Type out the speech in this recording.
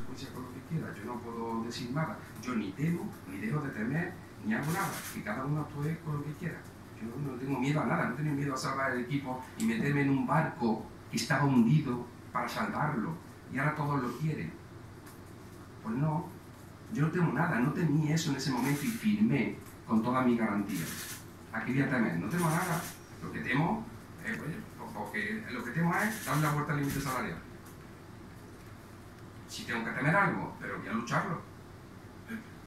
puede ser con lo que quiera, yo no puedo decir nada. Yo ni temo, ni dejo de temer, ni hago nada. Que cada uno actúe con lo que quiera. Yo no tengo miedo a nada, no tengo miedo a salvar el equipo y meterme en un barco que estaba hundido para salvarlo. Y ahora todos lo quieren. Pues no, yo no temo nada, no temí eso en ese momento y firmé con todas mis garantías. ¿A qué voy a temer? No temo nada. Lo que temo es, lo que temo es darle la vuelta al límite salarial. Si tengo que temer algo, pero voy a lucharlo.